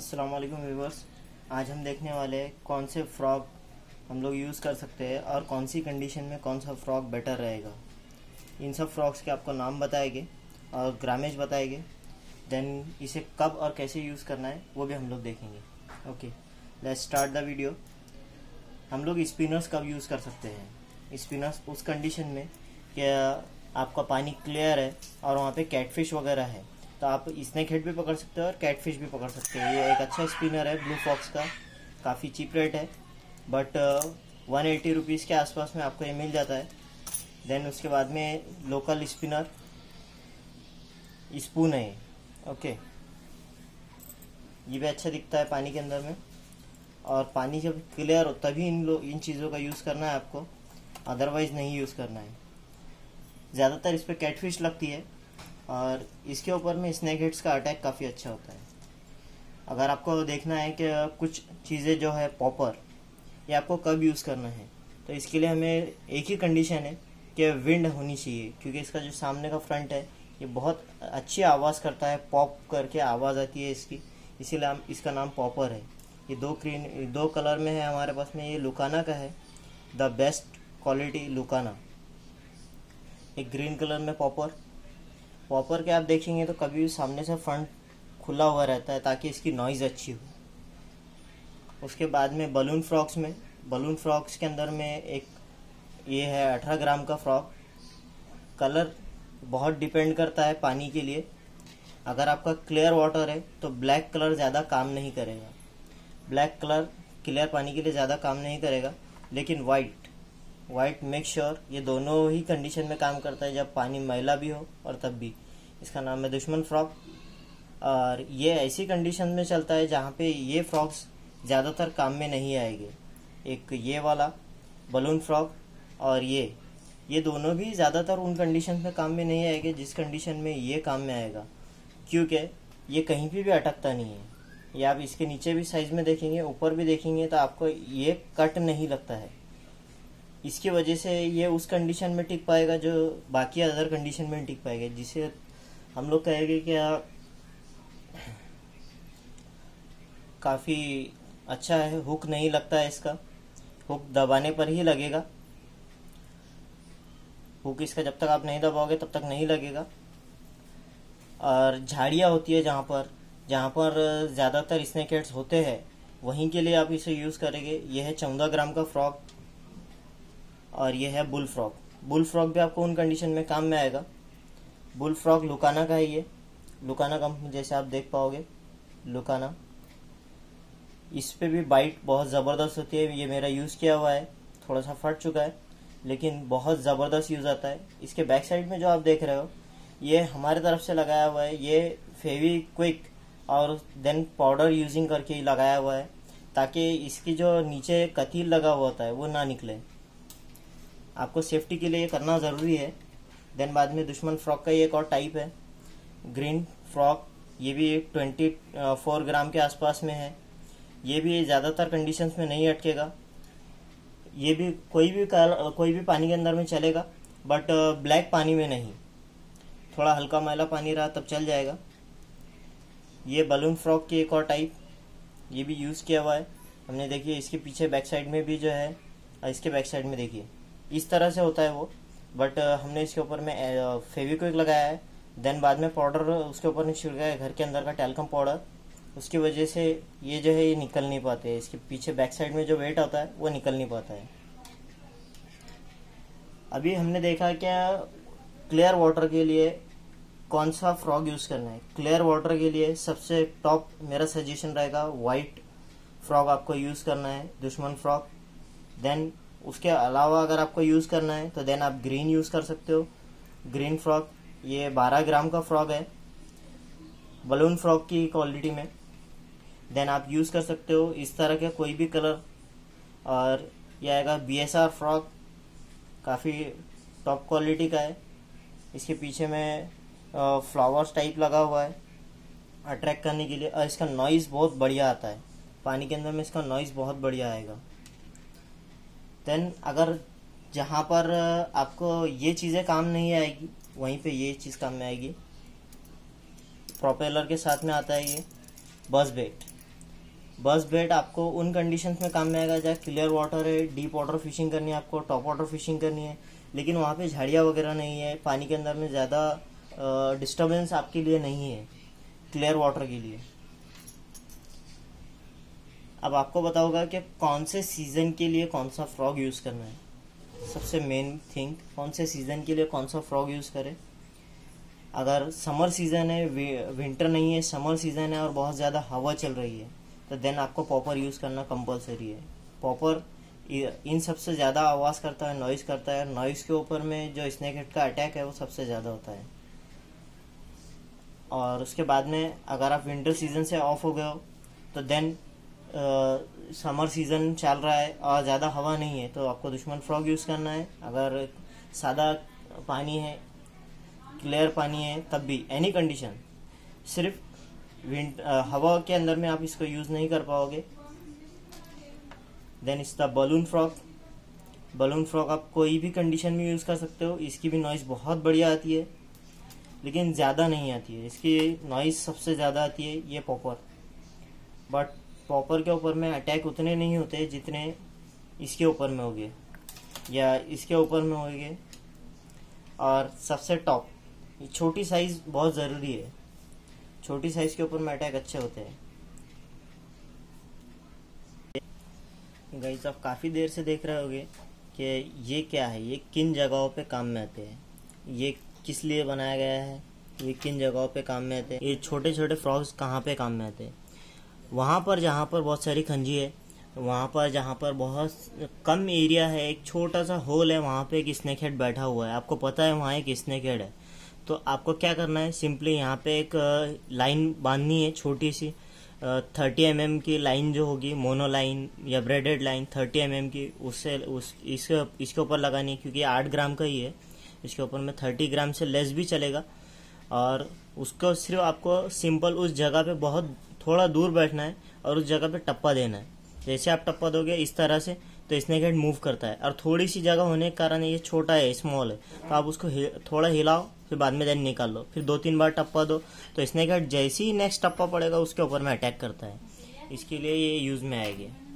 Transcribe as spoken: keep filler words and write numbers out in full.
अस्सलाम वालेकुम व्यूवर्स। आज हम देखने वाले हैं कौन से फ्रॉग हम लोग यूज़ कर सकते हैं और कौन सी कंडीशन में कौन सा फ्रॉग बेटर रहेगा। इन सब फ्रॉग्स के आपको नाम बताएंगे और ग्रामेज बताएंगे। देन इसे कब और कैसे यूज़ करना है वो भी हम लोग देखेंगे। Okay, let's start the video. हम लोग स्पिनर्स कब यूज़ कर सकते हैं? स्पिनर्स उस कंडीशन में कि आपका पानी क्लियर है और वहाँ पे कैटफिश वगैरह है, तो आप स्नेक हेड भी पकड़ सकते हो और कैटफिश भी पकड़ सकते हो। ये एक अच्छा स्पिनर है ब्लू फॉक्स का, काफ़ी चीप रेट है, बट वन एटी रुपीज़ के आसपास में आपको ये मिल जाता है। देन उसके बाद में लोकल स्पिनर स्पून है ये। ओके, ये भी अच्छा दिखता है पानी के अंदर में, और पानी जब क्लियर हो तभी इन लो इन चीज़ों का यूज़ करना है आपको, अदरवाइज़ नहीं यूज़ करना है। ज़्यादातर इस पर कैटफिश लगती है और इसके ऊपर में स्नेक हेड्स का अटैक काफ़ी अच्छा होता है। अगर आपको देखना है कि कुछ चीज़ें जो है पॉपर, ये आपको कब यूज़ करना है, तो इसके लिए हमें एक ही कंडीशन है कि विंड होनी चाहिए, क्योंकि इसका जो सामने का फ्रंट है ये बहुत अच्छी आवाज़ करता है, पॉप करके आवाज़ आती है इसकी, इसीलिए हम इसका नाम पॉपर है। ये दो ग्रीन दो कलर में है हमारे पास में। ये लुकाना का है, द बेस्ट क्वालिटी लुकाना। एक ग्रीन कलर में पॉपर पॉपर के आप देखेंगे तो कभी भी सामने से फ्रंट खुला हुआ रहता है ताकि इसकी नॉइज़ अच्छी हो। उसके बाद में बलून फ्रॉक्स में बलून फ्रॉक्स के अंदर में एक ये है अठारह ग्राम का फ्रॉक। कलर बहुत डिपेंड करता है पानी के लिए। अगर आपका क्लियर वाटर है तो ब्लैक कलर ज़्यादा काम नहीं करेगा, ब्लैक कलर क्लियर पानी के लिए ज़्यादा काम नहीं करेगा, लेकिन वाइट वाइट मेक श्योर ये दोनों ही कंडीशन में काम करता है, जब पानी मैला भी हो और तब भी। इसका नाम है दुश्मन फ्रॉग, और ये ऐसी कंडीशन में चलता है जहाँ पे ये फ्रॉग्स ज़्यादातर काम में नहीं आएंगे। एक ये वाला बलून फ्रॉग और ये ये दोनों भी ज़्यादातर उन कंडीशन में काम में नहीं आएंगे जिस कंडीशन में ये काम में आएगा, क्योंकि ये कहीं भी भी अटकता नहीं है। ये आप इसके नीचे भी साइज़ में देखेंगे, ऊपर भी देखेंगे, तो आपको ये कट नहीं लगता है। इसकी वजह से ये उस कंडीशन में टिक पाएगा जो बाकी अदर कंडीशन में टिक पाएगा, जिसे हम लोग कहेंगे कि काफ़ी अच्छा है। हुक नहीं लगता है इसका, हुक दबाने पर ही लगेगा। हुक इसका जब तक आप नहीं दबाओगे तब तक नहीं लगेगा। और झाड़ियाँ होती है जहाँ पर जहाँ पर ज़्यादातर स्नेक हेड्स होते हैं, वहीं के लिए आप इसे यूज़ करेंगे। यह है चौदह ग्राम का फ्रॉग, और ये है बुल फ्रॉग। बुल फ्रॉग भी आपको उन कंडीशन में काम में आएगा। बुल फ्रॉग लुकाना का है, ये लुकाना कंपनी, जैसे आप देख पाओगे लुकाना। इस पे भी बाइट बहुत ज़बरदस्त होती है। ये मेरा यूज़ किया हुआ है, थोड़ा सा फट चुका है, लेकिन बहुत ज़बरदस्त यूज़ आता है। इसके बैक साइड में जो आप देख रहे हो, ये हमारे तरफ से लगाया हुआ है। ये फेविक्विक और देन पाउडर यूजिंग करके ही लगाया हुआ है, ताकि इसकी जो नीचे कतील लगा हुआ होता है वो ना निकले। आपको सेफ्टी के लिए करना ज़रूरी है। देन बाद में दुश्मन फ्रॉक का एक और टाइप है ग्रीन फ्रॉक, ये भी ट्वेंटी फोर ग्राम के आसपास में है। ये भी ज़्यादातर कंडीशंस में नहीं अटकेगा। ये भी कोई भी कोई भी पानी के अंदर में चलेगा, बट ब्लैक पानी में नहीं। थोड़ा हल्का मैला पानी रहा तब चल जाएगा। ये बलून फ्रॉक की एक और टाइप, ये भी यूज़ किया हुआ है हमने। देखिए इसके पीछे बैक साइड में भी जो है, इसके बैक साइड में देखिए इस तरह से होता है वो, बट हमने इसके ऊपर में फेविक्विक लगाया है। देन बाद में पाउडर उसके ऊपर नहीं छिड़का है, घर के अंदर का टैल्कम पाउडर। उसकी वजह से ये जो है ये निकल नहीं पाते हैं। इसके पीछे बैक साइड में जो वेट होता है वो निकल नहीं पाता है। अभी हमने देखा क्या क्लियर वाटर के लिए कौन सा फ्रॉग यूज़ करना है। क्लियर वाटर के लिए सबसे टॉप मेरा सजेशन रहेगा वाइट फ्रॉग आपको यूज़ करना है, दुश्मन फ्रॉग। देन उसके अलावा अगर आपको यूज़ करना है तो देन आप ग्रीन यूज़ कर सकते हो, ग्रीन फ्रॉग। ये बारह ग्राम का फ्रॉग है बलून फ्रॉग की क्वालिटी में। देन आप यूज़ कर सकते हो इस तरह के कोई भी कलर। और यह आएगा बी एस आर फ्रॉग, काफ़ी टॉप क्वालिटी का है। इसके पीछे में फ्लावर्स टाइप लगा हुआ है अट्रैक्ट करने के लिए, और इसका नॉइज़ बहुत बढ़िया आता है पानी के अंदर में, इसका नॉइज़ बहुत बढ़िया आएगा। देन अगर जहाँ पर आपको ये चीज़ें काम नहीं आएगी, वहीं पे ये चीज़ काम में आएगी। प्रोपेलर के साथ में आता है ये बस बेट। बस बेट आपको उन कंडीशंस में काम में आएगा जहाँ क्लियर वाटर है, डीप वाटर फिशिंग करनी है आपको, टॉप वाटर फिशिंग करनी है, लेकिन वहाँ पे झाड़ियाँ वगैरह नहीं है, पानी के अंदर में ज़्यादा डिस्टर्बेंस आपके लिए नहीं है क्लियर वाटर के लिए। अब आपको बताऊंगा कि कौन से सीज़न के लिए कौन सा फ्रॉग यूज़ करना है। सबसे मेन थिंग, कौन से सीज़न के लिए कौन सा फ्रॉग यूज़ करें। अगर समर सीज़न है, विंटर नहीं है, समर सीज़न है और बहुत ज़्यादा हवा चल रही है, तो देन आपको पॉपर यूज़ करना कंपलसरी है। पॉपर इन सबसे ज़्यादा आवाज़ करता है, नॉइज़ करता है, नॉइज़ के ऊपर में जो स्नेक हेड का अटैक है वो सबसे ज़्यादा होता है। और उसके बाद में अगर आप विंटर सीज़न से ऑफ हो गए हो तो देन समर सीज़न चल रहा है और ज़्यादा हवा नहीं है तो आपको दुश्मन फ्रॉग यूज़ करना है। अगर सादा पानी है, क्लियर पानी है, तब भी एनी कंडीशन, सिर्फ विंड हवा के अंदर में आप इसको यूज़ नहीं कर पाओगे। Then is the balloon frog. Balloon frog आप कोई भी कंडीशन में यूज़ कर सकते हो। इसकी भी नॉइज़ बहुत बढ़िया आती है, लेकिन ज़्यादा नहीं आती है। इसकी नॉइज़ सबसे ज़्यादा आती है ये पॉपर, बट पॉपर के ऊपर में अटैक उतने नहीं होते जितने इसके ऊपर में होंगे या इसके ऊपर में होंगे। और सबसे टॉप, छोटी साइज़ बहुत ज़रूरी है, छोटी साइज़ के ऊपर में अटैक अच्छे होते हैं। गाइस, आप काफ़ी देर से देख रहे होंगे कि ये क्या है, ये किन जगहों पे काम में आते हैं, ये किस लिए बनाया गया है, ये किन जगहों पे काम में आते हैं, ये छोटे छोटे फ्रॉग्स कहाँ पे काम में आते हैं। वहाँ पर जहाँ पर बहुत सारी खंजी है, वहाँ पर जहाँ पर बहुत कम एरिया है, एक छोटा सा होल है, वहाँ पे एक स्नेक हेड बैठा हुआ है, आपको पता है वहाँ एक स्नेक हेड है, तो आपको क्या करना है, सिंपली यहाँ पे एक लाइन बांधनी है, छोटी सी थर्टी एम एम की लाइन जो होगी, मोनो लाइन या braided line thirty M M की, उससे उस इसके इसके ऊपर लगानी है, क्योंकि आठ ग्राम का ही है, इसके ऊपर में थर्टी ग्राम से लेस भी चलेगा। और उसको सिर्फ आपको सिंपल उस जगह पे बहुत थोड़ा दूर बैठना है और उस जगह पे टप्पा देना है। जैसे आप टप्पा दोगे इस तरह से तो स्नेक हेड मूव करता है, और थोड़ी सी जगह होने के कारण ये छोटा है, स्मॉल है, तो आप उसको थोड़ा हिलाओ, फिर बाद में देन निकाल लो, फिर दो तीन बार टप्पा दो, तो स्नेक हेड जैसे ही नेक्स्ट टप्पा पड़ेगा उसके ऊपर में अटैक करता है। इसके लिए ये यूज़ में आएगी।